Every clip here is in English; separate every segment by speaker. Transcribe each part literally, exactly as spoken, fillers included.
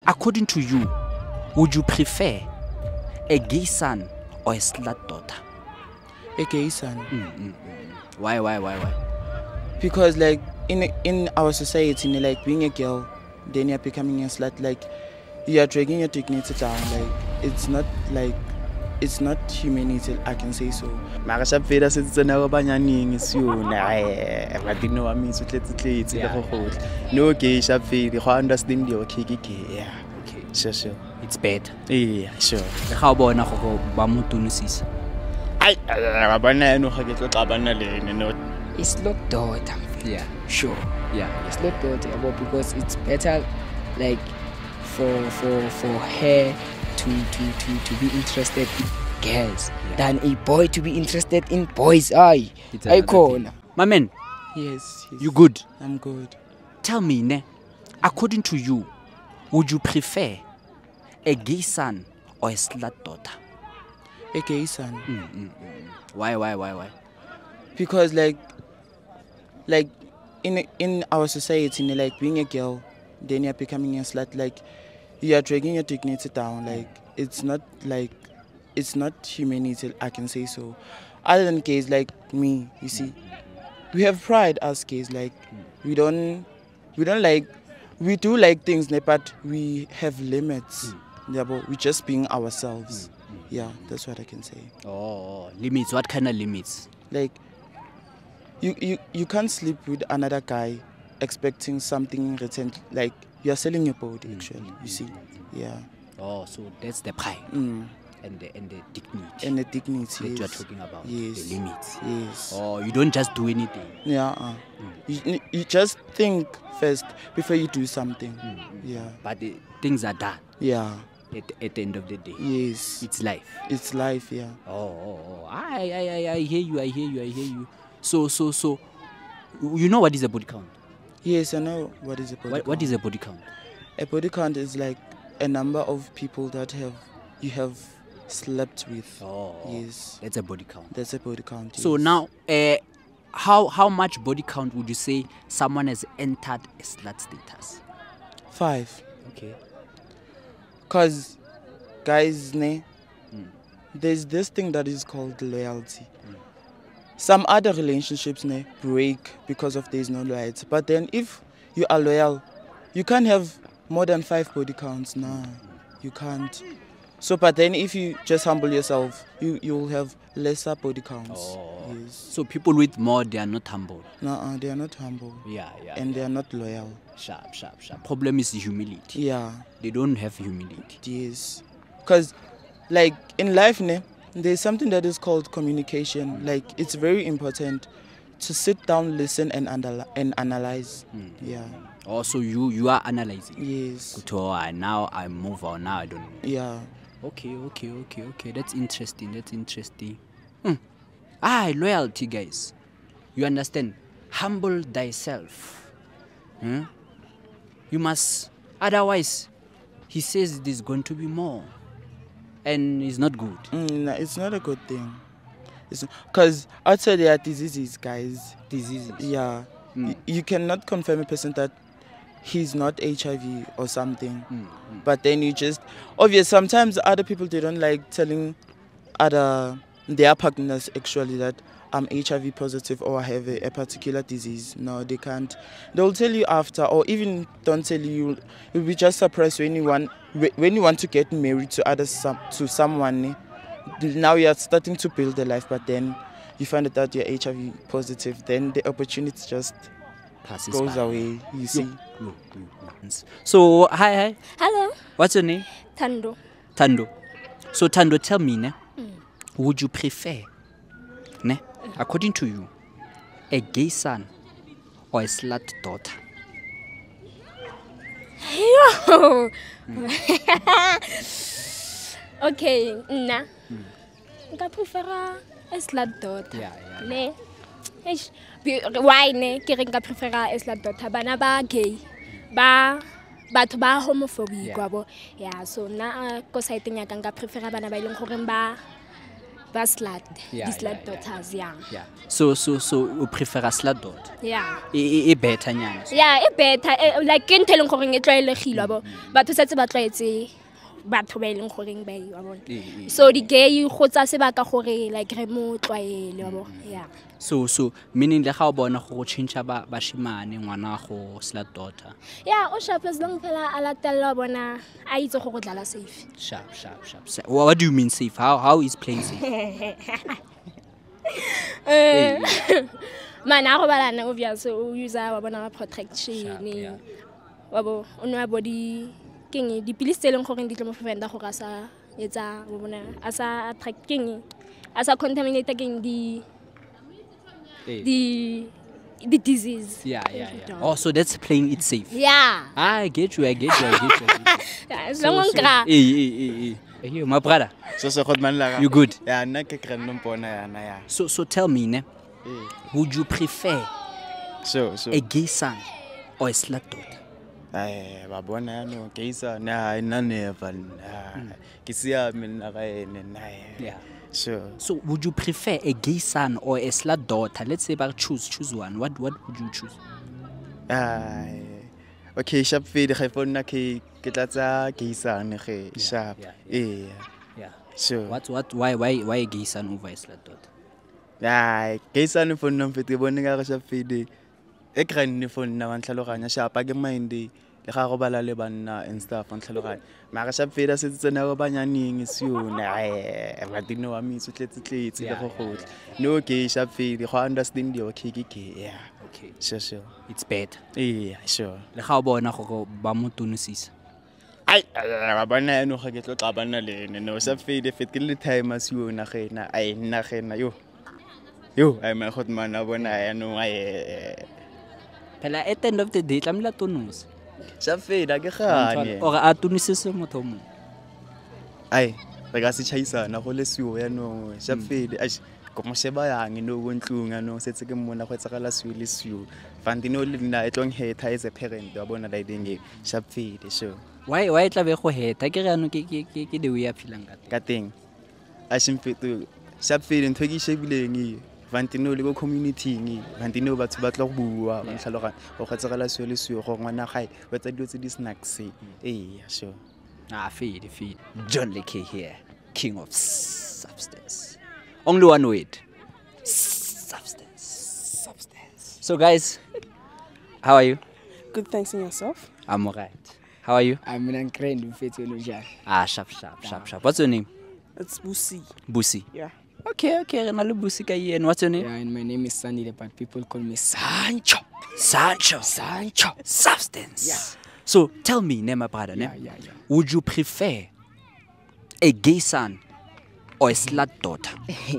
Speaker 1: according to you, would you prefer a gay son or a slut daughter?
Speaker 2: A gay son.
Speaker 1: Mm, mm, mm. Why, why, why, why?
Speaker 2: Because like in in our society, like being a girl, then you're becoming a slut. Like you are dragging your dignity down. Like it's not like it's not humanity. I can say so.
Speaker 3: Mara sha pfela se tsena go banyaneng siona eh ba dino wa mitso tletse tletse le go gotla no gay sha pfela go understand your okay gay yeah
Speaker 1: Okay,
Speaker 3: sure sure
Speaker 1: it's better.
Speaker 3: yeah sure
Speaker 1: Le ga o bona go ba mo tunisisa.
Speaker 3: ai ba bana no ga ke tlo tla bana le ene no.
Speaker 4: It's not daughter.
Speaker 1: Yeah, sure. Yeah.
Speaker 4: It's not daughter, but because it's better, like for for for her to to to to be interested in girls
Speaker 1: Yeah.
Speaker 4: than a boy to be interested in boys. Aye,
Speaker 1: It's
Speaker 4: I
Speaker 1: another
Speaker 4: call.
Speaker 1: thing. My man,
Speaker 2: Yes, yes.
Speaker 1: you good?
Speaker 2: I'm good.
Speaker 1: Tell me, ne, according to you, would you prefer a gay son or a slut daughter?
Speaker 2: A gay son.
Speaker 1: Mm, mm, mm. Why, why, why, why?
Speaker 2: Because like like in in our society, like being a girl, then you're becoming a slut. Like you are dragging your dignity down. Like it's not like it's not humanity. I can say so. Other than gays like me, you see, we have pride as gays. Like we don't we don't like we do like things, ne, but we have limits. Yeah, but we're just being ourselves. Yeah, that's what I can say.
Speaker 1: Oh, limits. What kind of limits?
Speaker 2: Like you, you you can't sleep with another guy expecting something in return. Like you're selling your body actually, you see. Yeah.
Speaker 1: Oh, so that's the pride
Speaker 2: Mm.
Speaker 1: and the and the dignity
Speaker 2: And the dignity.
Speaker 1: that you're
Speaker 2: Yes.
Speaker 1: talking about.
Speaker 2: Yes.
Speaker 1: The limits.
Speaker 2: Yes.
Speaker 1: Oh, you don't just do anything.
Speaker 2: Yeah. Uh. You, you just think first before you do something.
Speaker 1: Mm.
Speaker 2: Yeah.
Speaker 1: But the things are done
Speaker 2: Yeah.
Speaker 1: at, at the end of the day.
Speaker 2: Yes.
Speaker 1: It's life.
Speaker 2: It's life. Yeah.
Speaker 1: Oh, oh, oh. I, I, I, I hear you. I hear you. I hear you. So, so, so, you know what is a body count?
Speaker 2: Yes, I know what is a body
Speaker 1: What,
Speaker 2: count.
Speaker 1: what is a body count?
Speaker 2: A body count is like a number of people that have you have slept with.
Speaker 1: Oh,
Speaker 2: Yes.
Speaker 1: that's a body count.
Speaker 2: That's a body count.
Speaker 1: So
Speaker 2: yes.
Speaker 1: now, uh, how how much body count would you say someone has entered a slut status?
Speaker 2: Five.
Speaker 1: Okay.
Speaker 2: Cause, guys, ne,
Speaker 1: Mm.
Speaker 2: there's this thing that is called loyalty. Some other relationships ne break because of there's no loyalty. But then if you are loyal, you can't have more than five body counts. Nah, you can't. So, but then if you just humble yourself, you you will have lesser body counts.
Speaker 1: Oh.
Speaker 2: Yes.
Speaker 1: So people with more, they are not humble.
Speaker 2: Nah, they are not humble
Speaker 1: Yeah, yeah.
Speaker 2: and they are not loyal.
Speaker 1: Sharp, sharp, sharp. Problem is humility.
Speaker 2: Yeah.
Speaker 1: They don't have humility.
Speaker 2: Yes. Because, like, in life, ne, there's something that is called communication. Like, it's very important to sit down, listen, and, underli- and analyze.
Speaker 1: Mm.
Speaker 2: Yeah.
Speaker 1: Also, you you are analyzing.
Speaker 2: Yes.
Speaker 1: Good, oh, I now I move on. Now I don't know.
Speaker 2: Yeah.
Speaker 1: Okay, okay, okay, okay. That's interesting. That's interesting. Hmm. Ah, loyalty, guys. You understand? Humble thyself. Hmm? You must. Otherwise, he says there's going to be more, and it's not good.
Speaker 2: Mm, no, it's not a good thing. Because outside there are diseases, guys.
Speaker 1: Diseases.
Speaker 2: Yeah.
Speaker 1: Mm.
Speaker 2: Y- you cannot confirm a person that he's not H I V or something.
Speaker 1: Mm, mm.
Speaker 2: But then you just obvious sometimes other people they don't like telling other their partners actually that I'm H I V positive or I have a, a particular disease. No, they can't. They'll tell you after, or even don't tell you. You'll be just surprised when you want when you want to get married to other some to someone. Now you are starting to build a life, but then you find out that you're H I V positive. Then the opportunity just
Speaker 1: Passes
Speaker 2: goes
Speaker 1: by.
Speaker 2: away. You see.
Speaker 1: Look, look, look, look. So, hi, hi.
Speaker 5: Hello,
Speaker 1: What's your name?
Speaker 5: Tando.
Speaker 1: Tando. So, Tando, tell me, ne, would you prefer, ne, according to you, a gay son or a slut daughter?
Speaker 5: Yo. Okay, nna. Nka prefera a slut daughter.
Speaker 1: Yeah, yeah.
Speaker 5: Ne. Eish, be- why ne? Ke re nka prefera a slut daughter. Bana ba gay. Ba batho ba homophobic
Speaker 1: Yeah.
Speaker 5: wa bo. Yeah, so na ko side ya ka nka prefera bana ba ileng gore ba ba slut
Speaker 1: Yeah,
Speaker 5: di slut
Speaker 1: yeah,
Speaker 5: daughters yeah
Speaker 1: Yeah. So so so o prefer a slut daughter.
Speaker 5: yeah
Speaker 1: E e- e better nyana.
Speaker 5: yeah e better eh, like ke ntho e leng gore e tlwaelegile bo batho setse ba tlwaetse batho ba e leng gore ba e wa bona
Speaker 1: Eh, eh.
Speaker 5: so di gay go tsa sebaka gore like re mo tlwaele wa bo yeah
Speaker 1: So so meaning le ga o bona go change ba bashimane ngwana go slut daughter.
Speaker 5: yeah o sharp as long fela a latella bona a itse go go dlala safe
Speaker 1: Sharp sharp sharp. Sa- Wha- What do you mean safe? How how is playing safe?
Speaker 5: eh mana go balana obvious o use wa bona protection
Speaker 1: Sharp, yeah.
Speaker 5: wa bo o nwa body keng dipilisi tse leng gore di tlo mo preventa gore a sa etsa wa bona a sa attract keng a sa contaminate keng di
Speaker 1: Eh.
Speaker 5: the the disease
Speaker 1: Yeah yeah yeah. Oh, so that's playing it safe.
Speaker 5: yeah
Speaker 1: I get you, I get you, I get you. I get you.
Speaker 5: yeah as
Speaker 1: So-
Speaker 5: long as
Speaker 1: so-
Speaker 5: kra
Speaker 1: Eh eh eh eh. Hey, my brother.
Speaker 3: so se khot man la
Speaker 1: You good?
Speaker 3: ya nna ke kre nno mpona yana ya
Speaker 1: So so tell me, ne,
Speaker 3: Eh,
Speaker 1: would you prefer
Speaker 3: so so
Speaker 1: a gay son or a slut daughter?
Speaker 3: eh ba bona no ke isa na nna never na ke sia mina ga ene na
Speaker 1: Yeah.
Speaker 3: so
Speaker 1: So would you prefer a gay son or a slut daughter? Let's say about choose choose one. What what would you choose?
Speaker 3: ai okay sharp feed ga fona ke ke tlatsa ke isa ne ge sharp
Speaker 1: yeah,
Speaker 3: eh
Speaker 1: Yeah.
Speaker 3: so
Speaker 1: What what why why why a gay son over a slut daughter?
Speaker 3: ai ke isa ne fona mfete bone ga sharp feed e grand ne fona wa ntlhaloganya sharp a ke mind le ga go bala le banna and stuff on tlhaloganya mara sharp feed se tsena go banyaneng sione ai ba dino wa mitso tletse tletse le
Speaker 1: Yeah,
Speaker 3: go
Speaker 1: yeah,
Speaker 3: gotla no ke sharp feed go understand di okay ke ke yeah
Speaker 1: Okay.
Speaker 3: sure sure
Speaker 1: It's better.
Speaker 3: eh sure
Speaker 1: Le ga o bona go ba mo tunisisa.
Speaker 3: ai ba bona no ga ke tlo tla bana le ene no sa fade fit ke le time as you na gena ai nna gena yo yo ai my god man a bona ya no ai
Speaker 1: Phela at the end of the day tlamela tunusa.
Speaker 3: sa fade a ke gane
Speaker 1: Or a tunisise motho mo.
Speaker 3: ai re ka se chaisana go le siwo ya no sa fade ai ko mo sheba yang no go ntlunga no setse ke mona go tsagala siwo le siwo fandino le nna e tlong heta as a parent wa bona la ding sa fade sure
Speaker 1: Why why tla be go heta ke re ano ke ke ke ke the way a feeling ka.
Speaker 3: ka teng a simfeto sa fade ntho ke shebileng vantino le go community ngi vantino batho ba tla go bua ba ntlhaloganya go kgatsagala seo le seo go ngwana gae ba tsa dilo tse di snacks eh sure
Speaker 1: Ah, feed, feed. John Leke here, king of substance. Only one word. Substance. Substance. So guys, how are you?
Speaker 6: Good, thanks, and yourself?
Speaker 1: I'm alright. How are you?
Speaker 4: I'm an grand mfethu loja.
Speaker 1: Ah, sharp, sharp, sharp, sharp. What's your name?
Speaker 6: It's Busi.
Speaker 1: Busi.
Speaker 6: Yeah.
Speaker 1: Okay, okay. Renalo Busi ka and what's your name?
Speaker 4: Yeah, and my name is Sandy, but people call me Sancho.
Speaker 1: Sancho.
Speaker 4: Sancho.
Speaker 1: Substance.
Speaker 4: Yeah.
Speaker 1: So tell me, ne, my brother, ne?
Speaker 4: Yeah, yeah, yeah.
Speaker 1: Would you prefer a gay son or a slut daughter?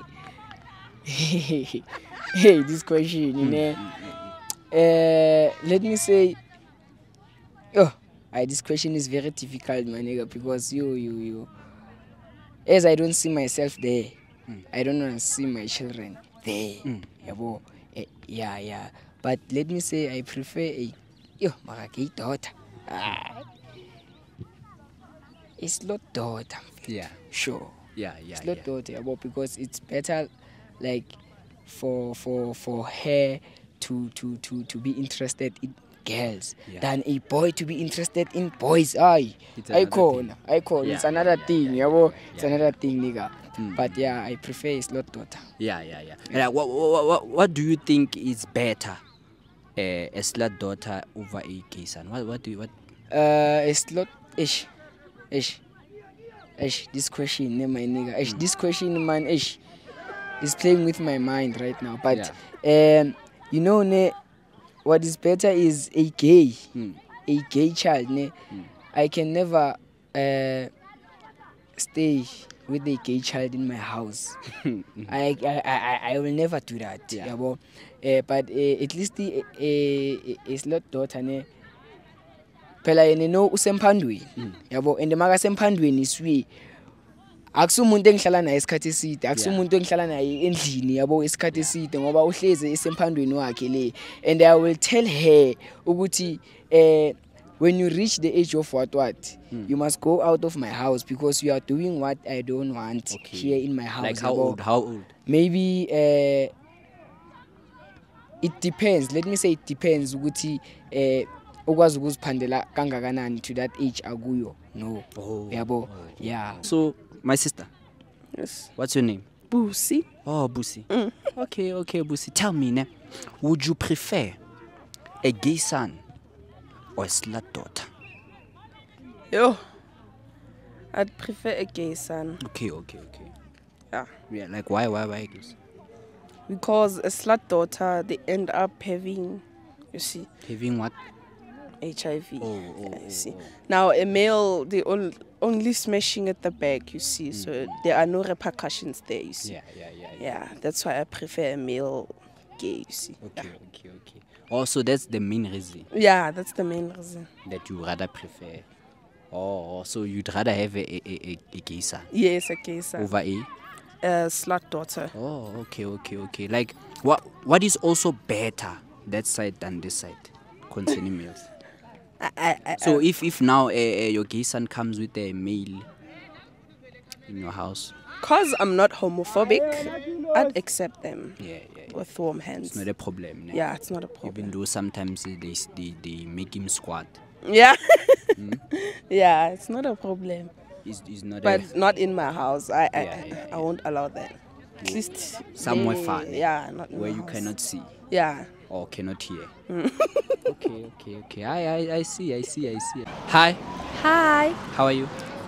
Speaker 4: Hey, this question, you know. Uh, let me say, oh, I, this question is very difficult, my nigga, because you, you, you, as I don't see myself there, I don't want to see my children there.
Speaker 1: Mm.
Speaker 4: Yeah, bo, eh, yeah, yeah. But let me say, I prefer a, yo, mara gay daughter. Ah, it's not daughter.
Speaker 1: Yeah.
Speaker 4: Sure.
Speaker 1: Yeah, yeah,
Speaker 4: It's not
Speaker 1: yeah.
Speaker 4: daughter, yeah, but because it's better, like, for for for her to to to to be interested in girls
Speaker 1: Yeah.
Speaker 4: than a boy to be interested in boys. Aye,
Speaker 1: It's
Speaker 4: I
Speaker 1: another
Speaker 4: call,
Speaker 1: thing.
Speaker 4: I call.
Speaker 1: Yeah,
Speaker 4: It's another thing, yeah, bo. It's
Speaker 1: Yeah.
Speaker 4: another thing, nigga.
Speaker 1: Mm.
Speaker 4: But yeah, I prefer it's not daughter.
Speaker 1: Yeah, yeah, yeah. And, uh, what, what, what, what do you think is better, uh, a slut daughter over a gay son? What, what do you, what?
Speaker 4: Uh, it's not ish, ish, ish. This question, ne, my nigga. Ish, this question, man, ish, is playing with my mind right now. But um, you know, ne, what is better is a gay,
Speaker 1: Mm.
Speaker 4: a gay child. Ne,
Speaker 1: Mm.
Speaker 4: I can never uh, stay with a gay child in my house. I, I, I, I will never do that.
Speaker 1: Yeah.
Speaker 4: Yeah, well, uh, but uh, at least the uh, uh, is not daughter ne. Phela yena no usemphandweni yabo and maka semphandweni iswi akusumuntu engihlala naye isikhathi eside akusumuntu engihlala naye endlini yabo isikhathi eside ngoba uhleze esemphandweni wakhe le and I will tell her ukuthi eh when you reach the age of what what,
Speaker 1: Hmm.
Speaker 4: you must go out of my house because you are doing what I don't want
Speaker 1: Okay.
Speaker 4: here in my house.
Speaker 1: Like how
Speaker 4: yabo.
Speaker 1: old? How old?
Speaker 4: Maybe uh, it depends. Let me say it depends. Ukuthi eh ukwazi ukuziphandela kangakanani to that age akuyo. No.
Speaker 1: Oh.
Speaker 4: Yabo. Yeah.
Speaker 1: So, my sister,
Speaker 6: Yes.
Speaker 1: what's your name?
Speaker 6: Boosie.
Speaker 1: Oh, Busi. Okay, okay, Busi. Tell me, ne, would you prefer a gay son or a slut daughter?
Speaker 6: Yo. I'd prefer a gay son.
Speaker 1: Okay, okay, okay.
Speaker 6: Yeah.
Speaker 1: Yeah, like why, why, why? Guys?
Speaker 6: Because a slut daughter, they end up having, you see,
Speaker 1: Having what?
Speaker 6: H I V.
Speaker 1: Oh, oh,
Speaker 6: Yeah,
Speaker 1: oh,
Speaker 6: you see.
Speaker 1: oh.
Speaker 6: Now, a male, they all only smashing at the back, you see. So there are no repercussions there, you see.
Speaker 1: Yeah, yeah, yeah, yeah.
Speaker 6: Yeah, that's why I prefer a male gay, you see.
Speaker 1: Okay, okay, okay. Also, that's the main reason
Speaker 6: Yeah, that's the main reason.
Speaker 1: that you rather prefer. Oh, so you'd rather have a, a, a, a gay son
Speaker 6: Yes, a gay son.
Speaker 1: over a.
Speaker 6: A slut daughter.
Speaker 1: Oh, okay, okay, okay. Like, what what is also better that side than this side concerning males?
Speaker 6: I, I, I,
Speaker 1: So
Speaker 6: I-
Speaker 1: if if now uh, uh, your gay son comes with a male in your house,
Speaker 6: Cause I'm not homophobic, I'd accept them
Speaker 1: yeah, yeah, yeah.
Speaker 6: with warm hands.
Speaker 1: It's not a problem. ne?
Speaker 6: Yeah, it's not a problem.
Speaker 1: Even though sometimes uh, they s- they, they make him squat,
Speaker 6: Yeah.
Speaker 1: Hmm?
Speaker 6: Yeah, it's not a problem.
Speaker 1: it's, it's not
Speaker 6: But
Speaker 1: a,
Speaker 6: not in my house. I I,
Speaker 1: Yeah, yeah,
Speaker 6: I won't allow that. At least
Speaker 1: somewhere
Speaker 6: they-
Speaker 1: far, ne?
Speaker 6: Yeah, not in
Speaker 1: where
Speaker 6: my
Speaker 1: you
Speaker 6: house.
Speaker 1: cannot see
Speaker 6: Yeah.
Speaker 1: or cannot hear. okay, okay, okay. I, I I see, I see, I see. Hi,
Speaker 5: Hi.
Speaker 1: how are you?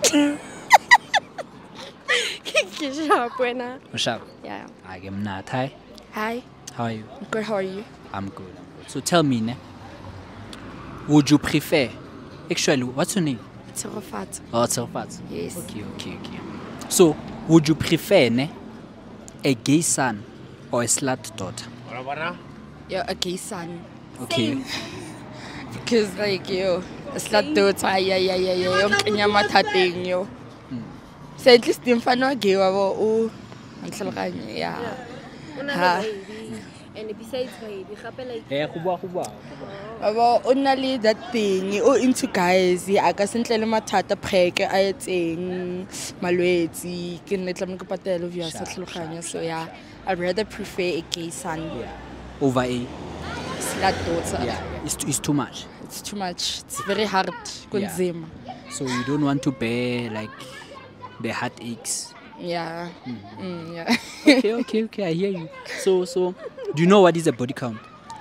Speaker 5: Sharp, wena.
Speaker 1: What's up?
Speaker 5: Yeah.
Speaker 1: I am not. Hi,
Speaker 5: Hi.
Speaker 1: how are you?
Speaker 5: Good. How are you?
Speaker 1: I'm good. I'm good. So tell me, ne, would you prefer? Actually, what's your name?
Speaker 5: Tshegofatso.
Speaker 1: Oh, Tshegofatso.
Speaker 5: Yes.
Speaker 1: Okay, okay, okay. So, would you prefer ne, a gay son or a slut daughter?
Speaker 7: You're a gay son.
Speaker 1: Okay.
Speaker 7: Because like yo, a slut daughter, yeah, yeah, yeah, yeah, yung kanya mathateng yo. So at least yung mfana wa gay wa bo, o, ang tlhaloganya, yeah. Ha.
Speaker 5: And besides, baby, gape like
Speaker 1: Eh, go bua, go bua.
Speaker 7: Abo, o na le that thing, o into guys, a ka se ntle le mathata preke a etseng malwetsi, ke nne tlamehile ke patele via sa tlhaloganya. So yeah, I'd rather prefer a gay son.
Speaker 1: Yeah. Over a.
Speaker 7: Slut daughter.
Speaker 1: Yeah. It's too, it's too much.
Speaker 7: It's too much. It's very hard. Kunzima.
Speaker 1: So you don't want to bear like the heartaches.
Speaker 7: Yeah. Mm, yeah.
Speaker 1: Okay, okay, okay. I hear you. So, so, do you know what is a body count?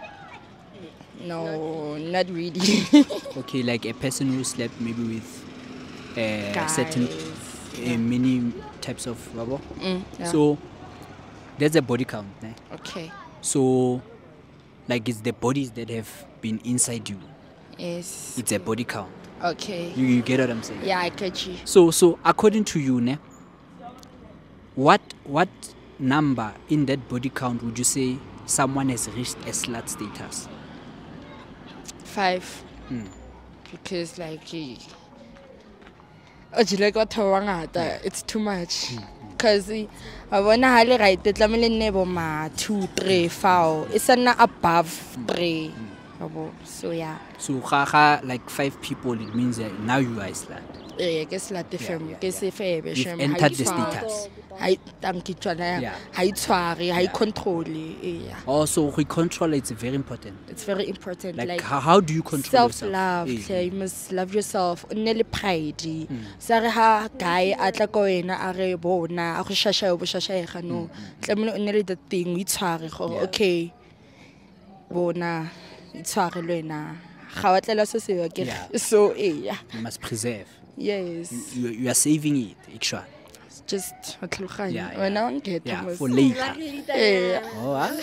Speaker 7: No, not really.
Speaker 1: Okay, like a person who slept maybe with uh, certain
Speaker 7: Guys.
Speaker 1: uh, many types of rubber.
Speaker 7: Mm, yeah.
Speaker 1: So that's a body count. Ne?
Speaker 7: Okay.
Speaker 1: So, like it's the bodies that have been inside you.
Speaker 7: Yes.
Speaker 1: It's a body count.
Speaker 7: Okay.
Speaker 1: You, you get what I'm saying?
Speaker 7: Yeah, I get you.
Speaker 1: So, so according to you, ne, what what number in that body count would you say someone has reached a slut status?
Speaker 7: Five.
Speaker 1: Mm.
Speaker 7: Because like, eh, oh, do you like what I it's too much. Because I wanna highly right. The tlamele nebo ma two, three, four. It's not above three. Yabo. So yeah.
Speaker 1: So, ga- ga, like five people, it means that now you are a slut.
Speaker 7: Eh, ke slut FM.
Speaker 1: yeah,
Speaker 7: Ke se fe be
Speaker 1: You've
Speaker 7: shem.
Speaker 1: entered the status.
Speaker 7: Hai tanki tswana.
Speaker 1: Yeah.
Speaker 7: Hai tshware, hai control. Eh, yeah.
Speaker 1: Also, we control it's very important.
Speaker 7: It's very important.
Speaker 1: Like,
Speaker 7: Like,
Speaker 1: how, how do you control
Speaker 7: self-love.
Speaker 1: yourself?
Speaker 7: Yeah,
Speaker 1: Eh,
Speaker 7: you must love yourself. O nne le pride. Sa re ha guy a tla ko wena a re bona a go shasha bo shashaega no. Tlamelo o nne le that thing o itshware gore
Speaker 1: Yeah.
Speaker 7: okay. Bona itshware le wena. Ga wa tlela se se ke
Speaker 1: Yeah.
Speaker 7: so eh yeah.
Speaker 1: you must preserve.
Speaker 7: Yes.
Speaker 1: You, you are saving it, actually.
Speaker 7: Just a tlhaloganya.
Speaker 1: Yeah, yeah.
Speaker 7: Wena o ngeta
Speaker 1: Yeah,
Speaker 7: mos.
Speaker 1: for later.
Speaker 7: Eh.
Speaker 1: Oh, ah.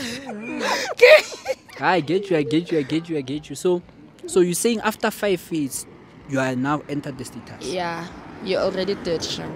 Speaker 1: I get you, I get you, I get you, I get you. So, so you're saying after five years, you are now entered the status?
Speaker 7: Yeah. You already did Sham.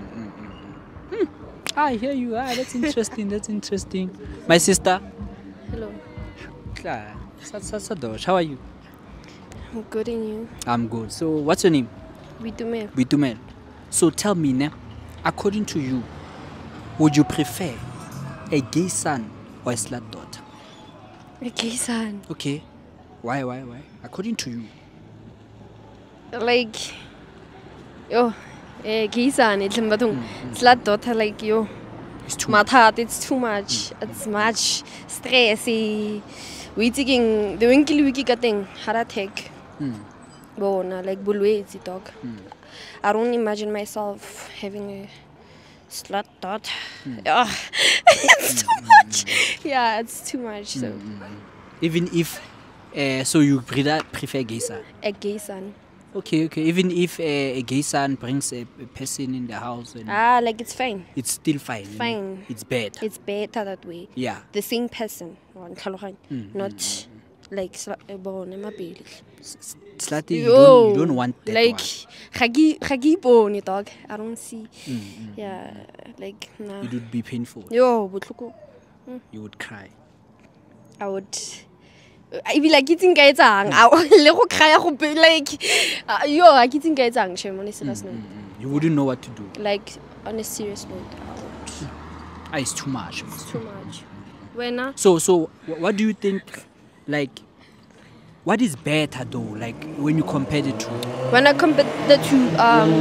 Speaker 1: I hear you. Ah, that's interesting, that's interesting. My sister,
Speaker 5: hello.
Speaker 1: Cla- Sa- Sa- Sadosh, how are you?
Speaker 5: I'm good in you.
Speaker 1: I'm good. So, what's your name?
Speaker 5: We do me.
Speaker 1: Bitumel. So, tell me, ne, according to you, would you prefer a gay son or a slut daughter?
Speaker 5: Okay, son.
Speaker 1: Okay. Why, why, why? According to you.
Speaker 8: like yo eh Gisan itlem batung slat daughter like yo
Speaker 1: It's too
Speaker 8: matat it's too much it's much stressy we taking the winkle wiki kating heart attack
Speaker 1: Mm.
Speaker 8: bona like bulwetsi dog I don't imagine myself having a slut daughter yeah it's too much yeah it's too much so
Speaker 1: Even if, uh, so you pre- prefer gay son?
Speaker 8: a gay son
Speaker 1: Okay, okay. Even if uh, a gay son brings a, a person in the house, and
Speaker 8: ah like it's fine
Speaker 1: it's still fine. you know?
Speaker 8: Fine.
Speaker 1: It's bad.
Speaker 8: it's better that way
Speaker 1: Yeah.
Speaker 8: the same person wa ntlhaloganya, not like sla- eh, bone mabedi
Speaker 1: Slutty, you don't, you don't want that
Speaker 8: like
Speaker 1: one.
Speaker 8: ga ke ga ke ipone dog I don't see yeah like nah
Speaker 1: It would be painful.
Speaker 8: yo botlhoko
Speaker 1: You would cry.
Speaker 8: I would I be like eating guys ang le go cry go be like uh, yo I eating guys ang shame on serious note
Speaker 1: You wouldn't know what to do.
Speaker 8: like on a serious note I would
Speaker 1: Ah, it's too much.
Speaker 8: too much when uh,
Speaker 1: So, so wh- what do you think? Like, what is better though? Like when you compare the two.
Speaker 8: when I compare the two um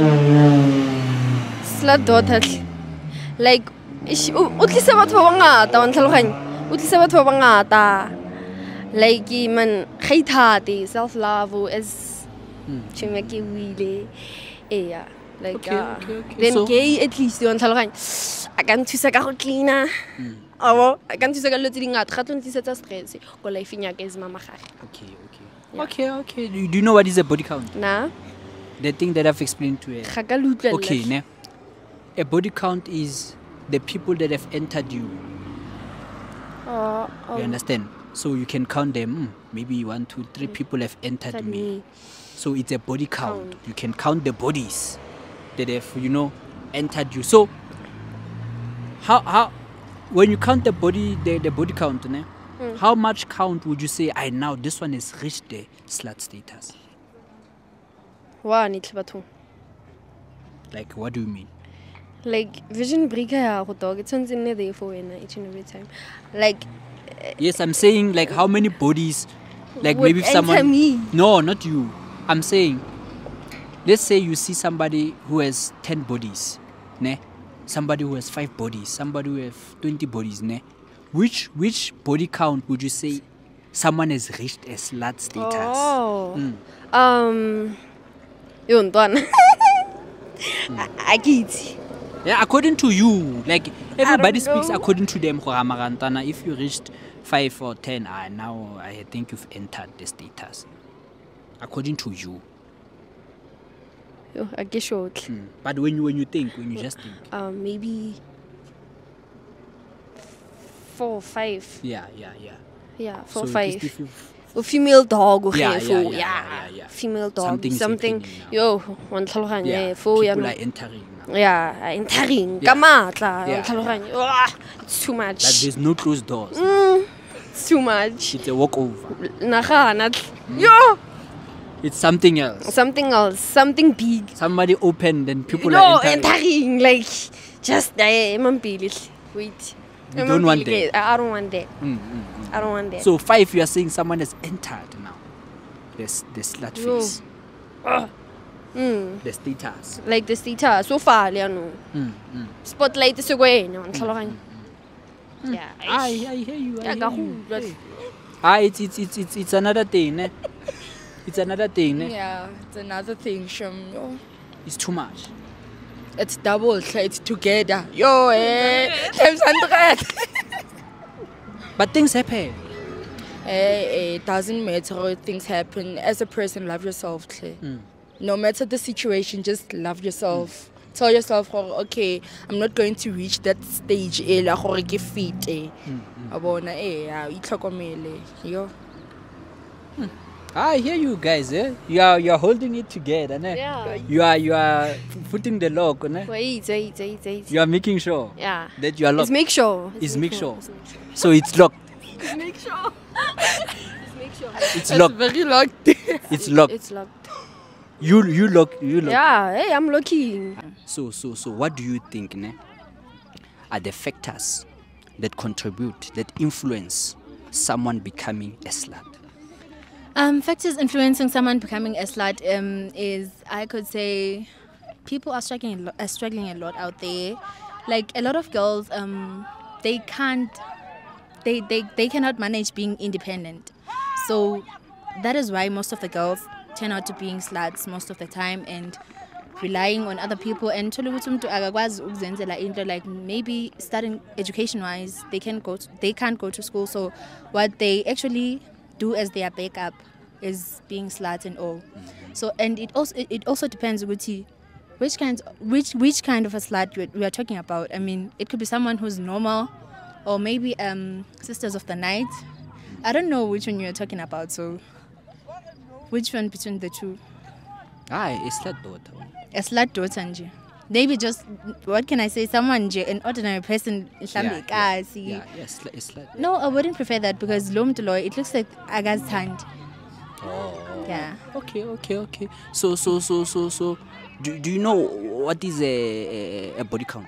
Speaker 8: slut daughter like ish- o o tlisa batho ba bangata wa ntlhaloganya o tlisa batho ba bangata like eh, man ga ithate self love as chimeke wile yeah like
Speaker 1: Okay,
Speaker 8: uh,
Speaker 1: okay, okay.
Speaker 8: then
Speaker 1: So-
Speaker 8: gay at least wa ntlhaloganya a ka nthusa ka go cleana awo a ka nthusa ka dilo tse dingata ga tlo ntlisetsa stress ko life-eng yaka as mama gage
Speaker 1: Okay, okay. Okay, okay. Do you, do you know what is a body count?
Speaker 8: na
Speaker 1: The thing that I've explained to you.
Speaker 8: ga ka le utlwelela.
Speaker 1: Okay, ne? A body count is the people that have entered you.
Speaker 8: Oh, oh,
Speaker 1: You understand? So you can count them. mm, Maybe one, two, three people have entered
Speaker 8: entered
Speaker 1: me.
Speaker 8: me.
Speaker 1: So it's a body count.
Speaker 8: Count.
Speaker 1: You can count the bodies that have, you know, entered you. So how how when you count the body the, the body count, ne? How much count would you say I now this one has reached the slut status?
Speaker 8: wa ni tle bathong
Speaker 1: Like what do you mean?
Speaker 8: like vision breaker ya go dog it's something there for wena each and every time like
Speaker 1: Yes, I'm saying like how many bodies, like
Speaker 8: Would
Speaker 1: maybe if
Speaker 8: enter
Speaker 1: someone.
Speaker 8: me.
Speaker 1: No, not you. I'm saying, let's say you see somebody who has ten bodies, ne? Somebody who has five bodies, somebody who has twenty bodies, ne? Which which body count would you say someone has reached a slut status?
Speaker 8: oh
Speaker 1: Mm.
Speaker 8: um yo ntwana a ke itse
Speaker 1: Yeah, according to you, like everybody
Speaker 8: don't
Speaker 1: speaks
Speaker 8: know.
Speaker 1: according to them. gore Marantana, if you reached five or ten, ah, now I think you've entered the status. According to you.
Speaker 8: yo a ke shotle
Speaker 1: Mm. But when you when you think, when you just think,
Speaker 8: um maybe four five
Speaker 1: yeah, yeah, yeah.
Speaker 8: yeah four
Speaker 1: So at
Speaker 8: five
Speaker 1: least if you've-
Speaker 8: a female dog o
Speaker 1: Yeah,
Speaker 8: ge
Speaker 1: yeah,
Speaker 8: fo
Speaker 1: yeah,
Speaker 8: yeah
Speaker 1: yeah, yeah.
Speaker 8: female dog
Speaker 1: Something is
Speaker 8: something
Speaker 1: happening now.
Speaker 8: yo wa ntlhaloganya
Speaker 1: yeah,
Speaker 8: eh, fo ya
Speaker 1: people
Speaker 8: no
Speaker 1: are entering now.
Speaker 8: yeah a entering
Speaker 1: Yeah.
Speaker 8: ka matla wa
Speaker 1: Yeah,
Speaker 8: ntlhaloganya Ah, it's too much
Speaker 1: Like there's no closed doors.
Speaker 8: Mm, it's too much
Speaker 1: It's a walkover.
Speaker 8: nagana yo
Speaker 1: It's something else.
Speaker 8: something else something big
Speaker 1: Somebody opened and people
Speaker 8: no
Speaker 1: are entering.
Speaker 8: entering like just eh mampili wait
Speaker 1: You don't want
Speaker 8: Emampili,
Speaker 1: that.
Speaker 8: I I don't want that
Speaker 1: Mm, mm, mm.
Speaker 8: I don't want that
Speaker 1: So five, you are saying someone has entered now. There's the slut
Speaker 8: Yo.
Speaker 1: face,
Speaker 8: mm.
Speaker 1: the status.
Speaker 8: like the status so far le ano
Speaker 1: Mm, mm.
Speaker 8: spotlight se go ena wa ntlhaloganya yeah
Speaker 1: I, I hear you. I
Speaker 8: Ya
Speaker 1: hear
Speaker 8: ka go
Speaker 1: you.
Speaker 8: utlwa.
Speaker 1: Hey. Ah, it's, it's, it's, it's, it's another thing, ne? It's another thing, ne?
Speaker 7: Yeah, it's another thing, Sham. Yo.
Speaker 1: It's too much.
Speaker 7: It's double, it's together. Yo, eh. Times hundred.
Speaker 1: But things happen.
Speaker 7: Eh, it doesn't matter how things happen. As a person, love yourself. Tle.
Speaker 1: Mm.
Speaker 7: No matter the situation, just love yourself. Tell yourself, oh, okay, I'm not going to reach that stage. Eh, la gore ke fit. Eh, abona eh, ya itlhokomele. Yo.
Speaker 1: I hear you guys, eh? You are you are holding it together, ne?
Speaker 8: Yeah.
Speaker 1: You are you are footing the lock, ne?
Speaker 8: wait wait wait wait
Speaker 1: You are making sure
Speaker 8: yeah
Speaker 1: that you are
Speaker 8: it's
Speaker 1: locked.
Speaker 8: make sure
Speaker 1: It's make sure.
Speaker 8: It's make sure
Speaker 1: So it's locked.
Speaker 8: it's make sure
Speaker 1: It's locked.
Speaker 7: Very locked.
Speaker 1: It's locked.
Speaker 8: it's locked
Speaker 1: You you lock you lock.
Speaker 8: yeah hey I'm looking
Speaker 1: So so so what do you think, ne? Are the factors that contribute, that influence someone becoming a slut?
Speaker 9: Um, factors influencing someone becoming a slut um, is, I could say, people are struggling, a lo- are struggling a lot out there. Like a lot of girls, um, they can't, they, they, they cannot manage being independent. So that is why most of the girls turn out to being sluts most of the time and relying on other people. And thole ukuthi umuntu akakwazi ukuzenzela into, like maybe starting education wise, they can go to, they can't go to school. So what they actually do as their backup is being sluts and all. So and it also it, it also depends ukuthi which kind which which kind of a slut we we are talking about. I mean, it could be someone who's normal, or maybe um sisters of the night. I don't know which one you're talking about. So which one between the two?
Speaker 1: Aye, a slut daughter.
Speaker 9: A slut daughter nje. Maybe just, what can I say, someone nje, an ordinary person, mhlambe
Speaker 1: yeah,
Speaker 9: ikasi.
Speaker 1: yeah, yeah, slut, a slut.
Speaker 9: No, I wouldn't prefer that because lo muntu loyo, it looks like Aga's hand.
Speaker 1: Oh.
Speaker 9: Yeah.
Speaker 1: Okay, okay, okay. So, so, so, so, so, do, do you know what is a, a, a body count?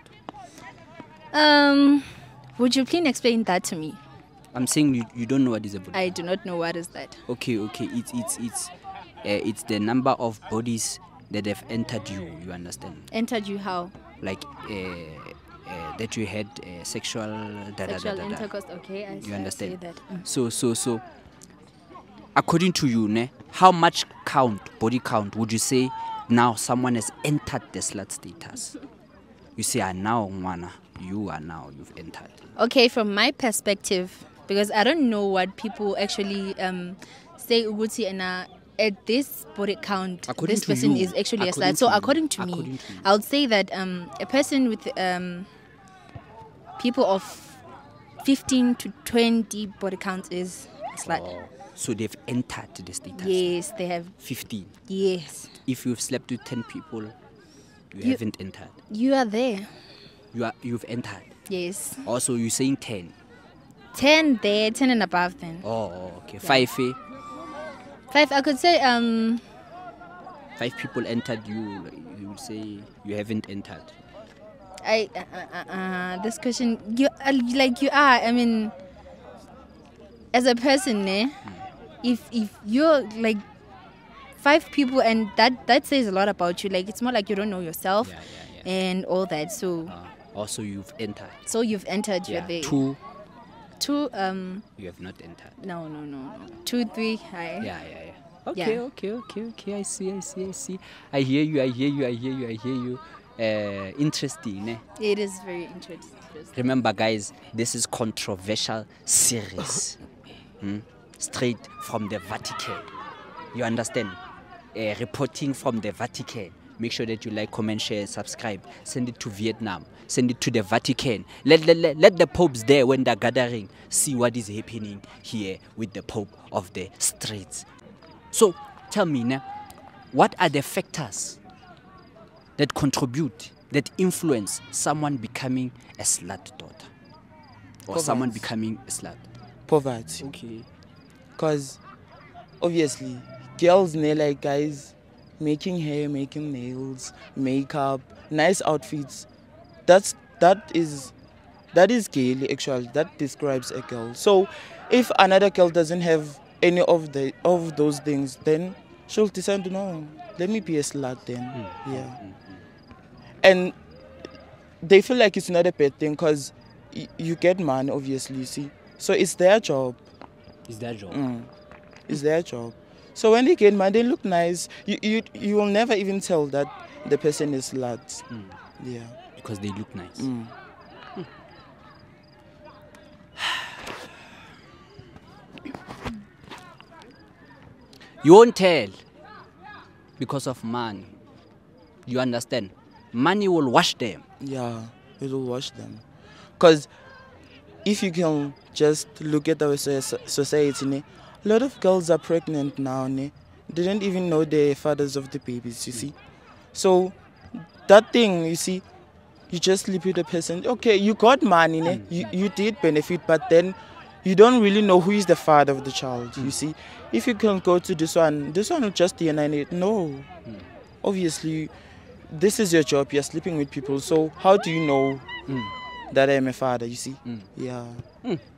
Speaker 9: Um, would you please explain that to me?
Speaker 1: I'm saying you, you don't know what is a body.
Speaker 9: I do not know what is that.
Speaker 1: Okay, okay. It's it's it's uh, it's the number of bodies that have entered you. You understand?
Speaker 9: Entered you how?
Speaker 1: Like uh, uh, that you had uh, sexual da, da,
Speaker 9: Sexual
Speaker 1: da, da, da.
Speaker 9: intercourse. Okay, I,
Speaker 1: You
Speaker 9: I
Speaker 1: understand?
Speaker 9: say that. Mm.
Speaker 1: So so so. According to you, ne, how much count, body count, would you say now someone has entered the slut status? You say, ah, now, Mwana, you are now, you've entered.
Speaker 9: Okay, from my perspective, because I don't know what people actually um, say Uguti and uh, at this body count,
Speaker 1: According
Speaker 9: this
Speaker 1: to
Speaker 9: person
Speaker 1: you.
Speaker 9: is actually a
Speaker 1: According
Speaker 9: slut. So
Speaker 1: to you.
Speaker 9: according to me,
Speaker 1: According to you.
Speaker 9: I would say that um, a person with um, people of fifteen to twenty body count is a slut.
Speaker 1: Oh, so they've entered the status.
Speaker 9: Yes, they have.
Speaker 1: fifteen.
Speaker 9: Yes.
Speaker 1: If you've slept with ten people, you,
Speaker 9: You-
Speaker 1: haven't entered.
Speaker 9: You are there.
Speaker 1: You are, you've entered.
Speaker 9: Yes.
Speaker 1: Also, you're saying ten.
Speaker 9: ten there, ten and above then.
Speaker 1: Oh, oh, okay. Five, eh?
Speaker 9: Five, I could say, um,
Speaker 1: Five people entered you. You would say you haven't entered.
Speaker 9: I, uh, uh, uh, uh, this question, you, uh, like you are, I mean, as a person, eh, if, if you're like five people and that, that says a lot about you, like it's more like you don't know yourself
Speaker 1: Yeah, yeah, yeah.
Speaker 9: and all that. So,
Speaker 1: Uh, also, you've entered.
Speaker 9: so you've entered,
Speaker 1: Yeah.
Speaker 9: you're there.
Speaker 1: Two,
Speaker 9: Two, um,
Speaker 1: you have not entered.
Speaker 9: no, no, no, no. Two, three, hi.
Speaker 1: Yeah, yeah, yeah. Okay,
Speaker 9: Yeah.
Speaker 1: okay, okay, okay. I see, I see, I see. I hear you, I hear you, I hear you, I hear you. Uh, interesting, eh?
Speaker 9: It is very interesting.
Speaker 1: Remember, guys, this is controversial series. Hmm? Straight from the Vatican. You understand? Uh, reporting from the Vatican. Make sure that you like, comment, share, subscribe. Send it to Vietnam. Send it to the Vatican. Let, let, let, let the popes there, when they're gathering, see what is happening here with the Pope of the streets. So, tell me now, what are the factors that contribute, that influence someone becoming a slut daughter? Or someone
Speaker 2: Poverty.
Speaker 1: becoming a slut?
Speaker 2: Poverty.
Speaker 1: Okay.
Speaker 2: Because obviously, girls, they like guys making hair, making nails, makeup, nice outfits. That's that is that is gay actually. That describes a girl. So if another girl doesn't have any of the of those things, then she'll decide, no, let me be a slut then. Yeah. And they feel like it's not a bad thing because y- you get money, obviously, you see. So it's their job.
Speaker 1: Is that job?
Speaker 2: Mm. It's their job. So when they get money, they look nice. You you you will never even tell that the person is slut.
Speaker 1: Mm.
Speaker 2: Yeah.
Speaker 1: Because they look nice.
Speaker 2: Mm.
Speaker 1: You won't tell because of money. You understand? Money will wash them.
Speaker 2: Yeah, it will wash them. Because if you can just look at our so- society, ne, a lot of girls are pregnant now. Ne, they don't even know the fathers of the babies, you see. So that thing, you see, you just sleep with the person. Okay, you got money, ne? You, you did benefit, but then you don't really know who is the father of the child, you see. If you can go to this one, this one will just D N A it. No. Obviously, this is your job. You're sleeping with people. So how do you know
Speaker 1: Mm.
Speaker 2: that I'm a father, you see?
Speaker 1: Mm.
Speaker 2: Yeah.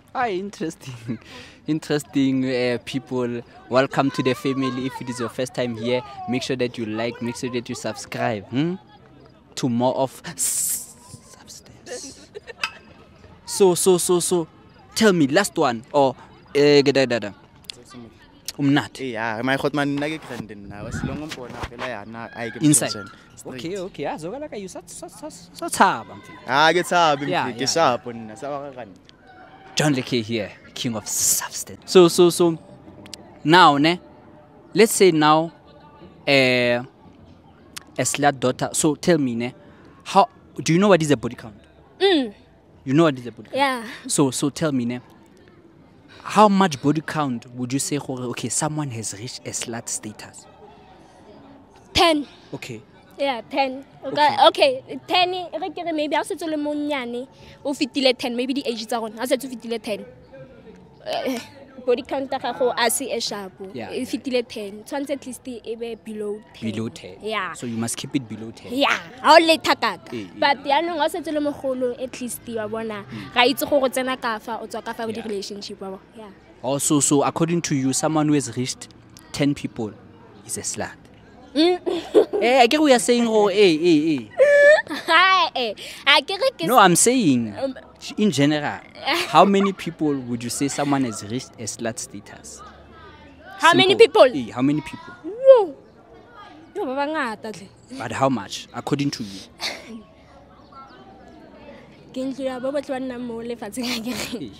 Speaker 1: Ah, interesting. Interesting uh, people. Welcome to the family. If it is your first time here, make sure that you like, make sure that you subscribe. Hmm? To more of substance. So, so, so, so. Tell me, last one. Or, eh, gedadada. Umnat.
Speaker 3: Yeah, my hot man nage granden na. Was long on pona fela ya na I get
Speaker 1: Inside. Okay, okay. Ah, zoga like you sat sat sat sat tab.
Speaker 3: Ah, get up.
Speaker 1: Yeah,
Speaker 3: Get
Speaker 1: yeah.
Speaker 3: sharp on na sawa ka kan.
Speaker 1: John Leke here, king of substance. So, so, so. Now, ne? Let's say now, uh, a slut daughter. So tell me, ne? How do you know what is a body count?
Speaker 5: Mm.
Speaker 1: You know what is a body count?
Speaker 5: Yeah.
Speaker 1: So, so tell me, ne? How much body count would you say, okay, someone has reached a slut status?
Speaker 5: ten.
Speaker 1: Okay.
Speaker 5: Yeah, ten. Okay, okay. ten. Re kere maybe a setse le monyane o fitile ten, maybe the age tsa rona a setse o fitile ten. Eh, body count ta gago a se e sharp.
Speaker 1: Yeah,
Speaker 5: E fitile ten. Tshwantse at least e be below ten.
Speaker 1: Below ten.
Speaker 5: Yeah.
Speaker 1: So you must keep it below ten.
Speaker 5: Yeah, ha o le thakaka.
Speaker 1: Eh, eh.
Speaker 5: But ya no ga setse le mogolo at least wa bona ga itse go go tsena ka fa o tswa ka fa with the relationship wa. Yeah.
Speaker 1: Also, so according to you, someone who has reached ten people is a slut. Eh, I get we are saying, oh, eh, eh, eh.
Speaker 5: Hi, eh. I kere ke
Speaker 1: No, I'm saying,
Speaker 5: Um,
Speaker 1: in general, how many people would you say someone has reached a slut status?
Speaker 5: How many
Speaker 1: Simple.
Speaker 5: people?
Speaker 1: Eh, how many people?
Speaker 5: Yo. Yo ba bangata tle.
Speaker 1: But how much, according to you?
Speaker 5: Ke ntlo ya ba batho ba nna mo le fatseng a kere.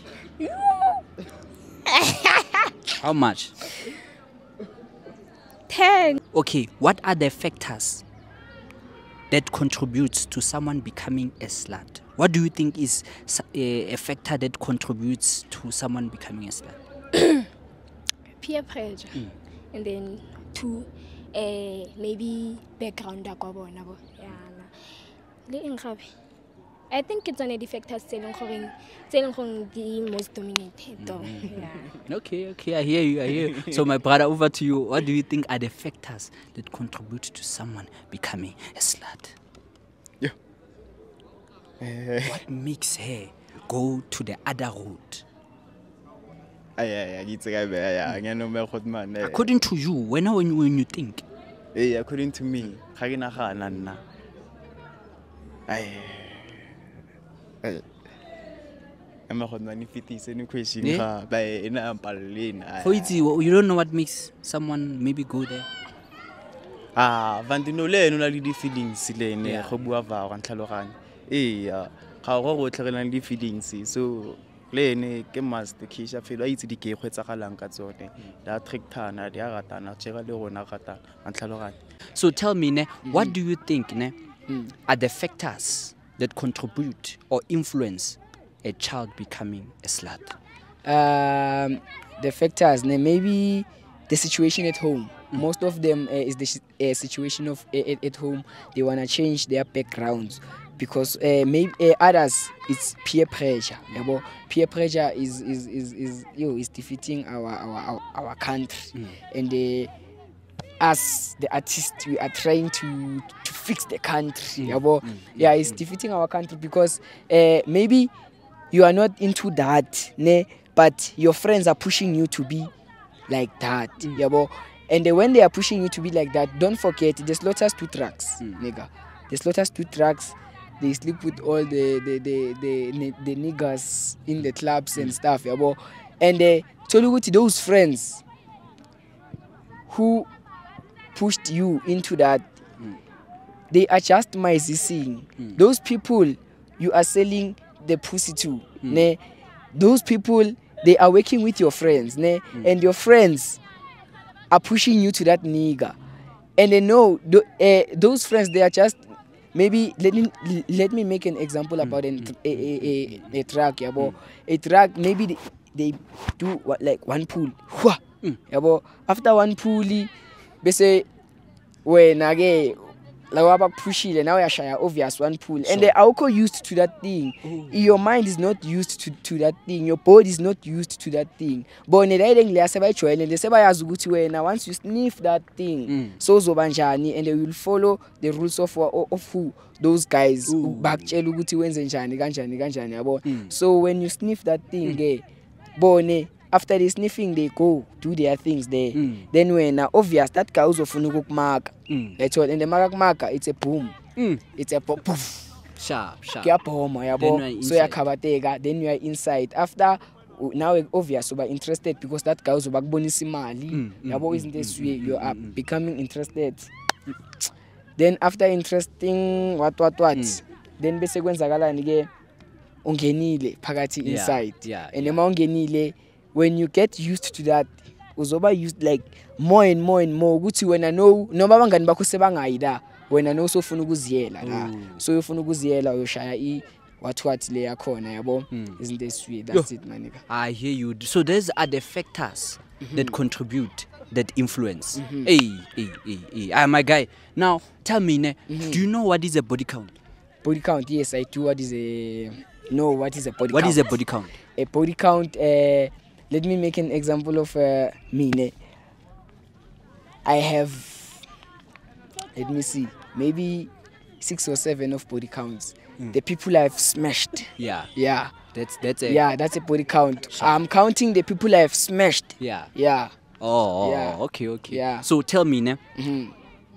Speaker 1: How much?
Speaker 5: ten.
Speaker 1: Okay, what are the factors that contributes to someone becoming a slut? What do you think is s- a, a factor that contributes to someone becoming a slut?
Speaker 5: Peer pressure. And then two, uh, maybe background ya kwa bona bo. Yeah. na. Le eng gape? I think it's one of the factors tse leng goreng tse leng goreng di most dominated though. Yeah.
Speaker 1: Okay, okay, I hear you, I hear you. So, my brother, over to you. What do you think are the factors that contribute to someone becoming a slut?
Speaker 3: Yeah. Eh,
Speaker 1: What makes her go to the other route?
Speaker 3: ay ay ay itse ka be ya ngeno me hot man. eh.
Speaker 1: According to you, when when you, when you think,
Speaker 3: Eh, according to me, ga ke nagana nna. Ay. Ay. Am hot man ifitise ni question
Speaker 1: Eh?
Speaker 3: ga ba ena ampalena.
Speaker 1: for it, you don't know what makes someone maybe go there.
Speaker 3: Ah, vandino le no la le di feelings le ne
Speaker 1: Yeah.
Speaker 3: go bua va ga tlhaloganya. Eh, ga go go tlhagelang di feelings so le ne ke must kisha felo a itse di ke gwetsagalang ka tsone. Da tricktana di a ratana tshega le rona ratana ga tlhaloganya.
Speaker 1: So tell me, ne, what do you think, ne, are the factors that contribute or influence a child becoming a slut?
Speaker 4: Um, the factors, ne, maybe the situation at home. Most of them uh, is the si- uh, situation of uh, at, at home. They wanna change their backgrounds because uh, maybe uh, others it's peer pressure. yabo. Peer pressure is is is is yo is defeating our our our, our country, and uh, us the artists we are trying to to fix the country. yabo. Yeah, it's defeating our country because uh, maybe you are not into that, ne, but your friends are pushing you to be like that. yabo. And then when they are pushing you to be like that, don't forget the slaughters two tracks, nigga. The slaughters two tracks. They sleep with all the the the the, the, the niggas in the clubs and stuff, yabo. And uh, Toluguti, those friends who pushed you into that, they are just mising. Those people you are selling the pussy to, ne? Those people they are working with your friends, ne? And your friends are pushing you to that nigga, and they know th- uh, those friends they are just maybe let me let me make an example about an, a, a, a, a truck, yabo. A truck maybe they, they do what, like one pull, Hwa! Yabo. After one pulley, they say when again lawaba pushile now you're shy obvious one pull, and they are also used to that thing. Your mind is not used to, to that thing, your body is not used to that thing, but now once you sniff that thing so zobanjani, and they will follow the rules of of who those guys bakutshela ukuthi wenze njani kanjani kanjani yabo. So when you sniff that thing, eh, bone after they sniffing they go do their things there.
Speaker 1: Mm.
Speaker 4: Then when uh, obvious that guy uzofuna ukukumaka.
Speaker 1: Mm.
Speaker 4: That's all. And the maka it's a boom.
Speaker 1: Mm.
Speaker 4: It's a pop. Poof.
Speaker 1: Sharp, sharp.
Speaker 4: Kuyabhoma
Speaker 1: Then
Speaker 4: yabo.
Speaker 1: you are
Speaker 4: So
Speaker 1: inside.
Speaker 4: yakhabateka. Then you are inside. After uh, now obvious uba interested because that guy uzoba kubonisa imali.
Speaker 1: Mm, mm,
Speaker 4: Yabo
Speaker 1: mm,
Speaker 4: isn't this
Speaker 1: mm,
Speaker 4: way
Speaker 1: mm,
Speaker 4: you
Speaker 1: mm,
Speaker 4: are
Speaker 1: mm.
Speaker 4: becoming interested. Then after interesting what what what
Speaker 1: Mm.
Speaker 4: then bese kwenzakalani ke ungenile phakathi
Speaker 1: Yeah,
Speaker 4: inside.
Speaker 1: yeah,
Speaker 4: And
Speaker 1: yeah.
Speaker 4: ema ungenile when you get used to that uzoba used like more and more and more ukuthi wena no noma abangani bakho sebangayi la wena no sofuna ukuziyela la
Speaker 1: Mm.
Speaker 4: so uyofuna ukuziyela uyoshaya i what what le yakhona yabo
Speaker 1: Mm.
Speaker 4: isn't it sweet that's
Speaker 1: Yo.
Speaker 4: it my nigga.
Speaker 1: I hear you. So those are the factors that contribute, that influence.
Speaker 4: Mhm.
Speaker 1: Hey, hey, hey, hey. Ah, my guy. Now, tell me, ne, do you know what is a body count?
Speaker 4: Body count, yes I do. What is a no what is a body
Speaker 1: What
Speaker 4: count?
Speaker 1: is a body count?
Speaker 4: A body count, uh, let me make an example of uh, me. Ne? I have, let me see, maybe six or seven of body counts.
Speaker 1: Mm.
Speaker 4: The people I've smashed.
Speaker 1: Yeah,
Speaker 4: Yeah,
Speaker 1: that's that's a
Speaker 4: yeah, that's a body count. I'm counting the people I've smashed.
Speaker 1: yeah.
Speaker 4: Yeah.
Speaker 1: Oh, oh,
Speaker 4: Yeah.
Speaker 1: okay, okay.
Speaker 4: Yeah.
Speaker 1: So tell me, ne,
Speaker 4: Mm-hmm.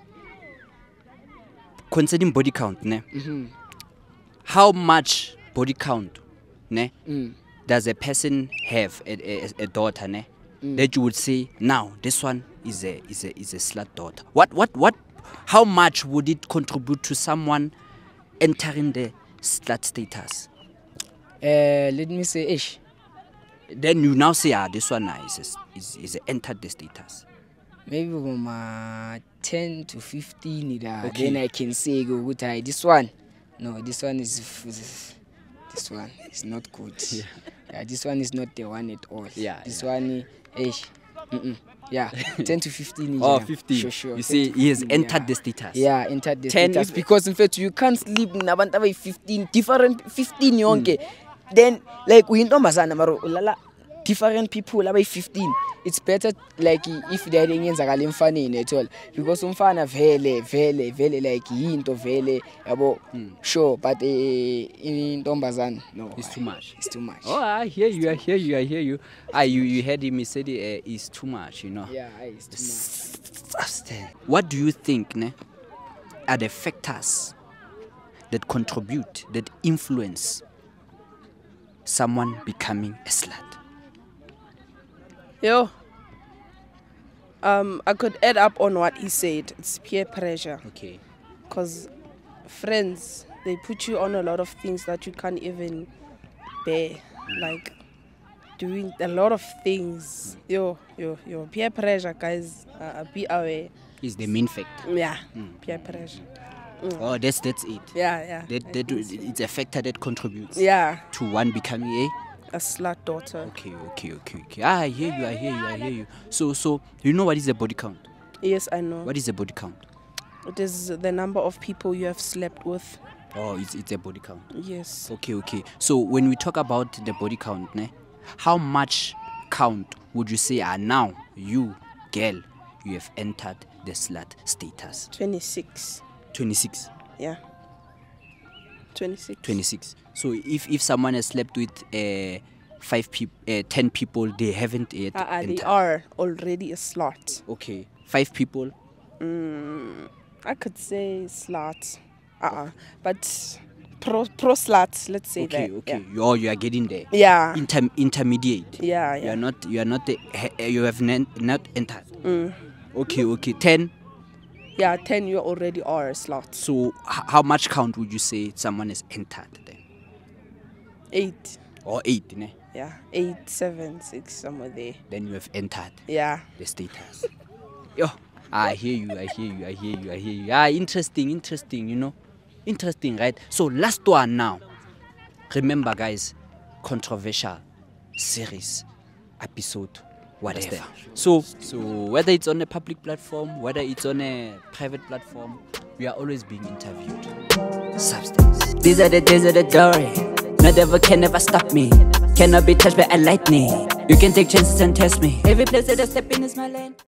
Speaker 1: concerning body count, ne,
Speaker 4: Mm-hmm.
Speaker 1: how much body count, ne,
Speaker 4: Mm.
Speaker 1: does a person have a, a, a daughter, ne,
Speaker 4: Mm.
Speaker 1: that you would say now this one is a is a is a slut daughter? What what what? How much would it contribute to someone entering the slut status?
Speaker 4: Uh, let me say, ish.
Speaker 1: Then you now say, ah, this one ah, is a, is is a entered the status.
Speaker 4: Maybe from uh, ten to fifteen, uh,
Speaker 1: Okay.
Speaker 4: then I can say, go good, uh, this one. No, this one is, this one is not good.
Speaker 1: Yeah.
Speaker 4: Yeah, this one is not the one at all.
Speaker 1: Yeah,
Speaker 4: This
Speaker 1: yeah.
Speaker 4: one, eh, mm-mm. Yeah, ten to fifteen.
Speaker 1: Oh,
Speaker 4: yeah.
Speaker 1: fifteen.
Speaker 4: Sure, sure.
Speaker 1: You
Speaker 4: ten
Speaker 1: see,
Speaker 4: to
Speaker 1: he has
Speaker 4: fifteen,
Speaker 1: entered
Speaker 4: yeah.
Speaker 1: the status.
Speaker 4: Yeah, entered the
Speaker 1: ten
Speaker 4: status.
Speaker 1: if-
Speaker 4: Because in fact, you can't sleep nabantu abayi fifteen, different fifteen yonke.
Speaker 1: Hmm.
Speaker 4: Then, like, uyintombazana maro, ulala, different people abayi fifteen. It's better, like, if they are ngenzakala emfaneni at all. Because umfana vele, vele, vele, like, yinto vele, yabo, sure, but uh, intombazana, no.
Speaker 1: It's too much.
Speaker 4: It's too much.
Speaker 1: Oh, I hear you. I hear you. I hear you. Ah, you you heard him. He said it, uh, it's too much. You know.
Speaker 4: Yeah, it's too much.
Speaker 1: Understand. What do you think, ne, are the factors that contribute, that influence someone becoming a slut?
Speaker 6: Yo. Um, I could add up on what he said. It's peer pressure.
Speaker 1: Okay.
Speaker 6: Because friends, they put you on a lot of things that you can't even bear. Like doing a lot of things. Yo, yo, yo. Peer pressure, guys. Uh, be aware.
Speaker 1: Is the main factor.
Speaker 6: Yeah.
Speaker 1: Mm.
Speaker 6: Peer pressure.
Speaker 1: Oh, that's that's it.
Speaker 6: Yeah, yeah.
Speaker 1: That,
Speaker 6: I
Speaker 1: that
Speaker 6: think so.
Speaker 1: it's a factor that contributes.
Speaker 6: Yeah.
Speaker 1: To one becoming a.
Speaker 6: A slut daughter.
Speaker 1: Okay, okay, okay, okay. Ah, I hear you. I hear you. I hear you. So, so you know what is a body count?
Speaker 6: Yes, I know.
Speaker 1: What is a body count?
Speaker 6: It is the number of people you have slept with.
Speaker 1: Oh, it's it's a body count.
Speaker 6: Yes.
Speaker 1: Okay, okay. So when we talk about the body count, ne, how much count would you say are now you, girl, you have entered the slut status?
Speaker 6: twenty-six.
Speaker 1: twenty-six.
Speaker 6: Yeah. twenty-six.
Speaker 1: twenty-six. So if if someone has slept with uh, five people, uh, ten people, they haven't yet
Speaker 6: Uh, uh, they
Speaker 1: entered.
Speaker 6: are already a slut.
Speaker 1: Okay, five people.
Speaker 6: Mm, I could say slut. Uh-uh. But pro pro slut, let's say
Speaker 1: Okay,
Speaker 6: that.
Speaker 1: okay. You are you are getting there.
Speaker 6: Yeah.
Speaker 1: Inter- intermediate.
Speaker 6: Yeah,
Speaker 1: You
Speaker 6: yeah.
Speaker 1: are not you are not the, he- you have nen- not entered.
Speaker 6: Mm.
Speaker 1: Okay, okay. Ten.
Speaker 6: Yeah, ten you already are a slut.
Speaker 1: So h- how much count would you say someone has entered then?
Speaker 6: Eight.
Speaker 1: Or eight, ne?
Speaker 6: Yeah. Eight, seven, six, somewhere there.
Speaker 1: Then you have entered
Speaker 6: Yeah.
Speaker 1: the status. Yo, I hear you, I hear you, I hear you, I hear you. Ah, interesting, interesting, you know. Interesting, right? So last one now. Remember, guys, controversial series, episode, whatever. So, so whether it's on a public platform, whether it's on a private platform, we are always being interviewed. Substance. These are the days of the glory. No devil can never stop me. Cannot be touched by a lightning. You can take chances and test me. Every place that I step in is my lane.